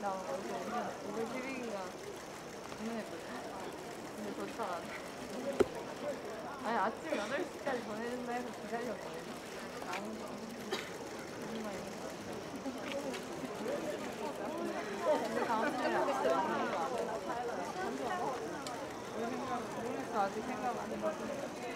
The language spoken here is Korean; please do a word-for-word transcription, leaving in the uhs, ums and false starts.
나 어제 오늘 오월 십일인가 주문했거든. 근데 도착 안 해. 아니 아침 여덟 시까지 보내준다 해서 기다렸거든. 나온 거. 정말 근데 다음 주에 안 돼. 모르겠어. 아직 생각 안 해봤어.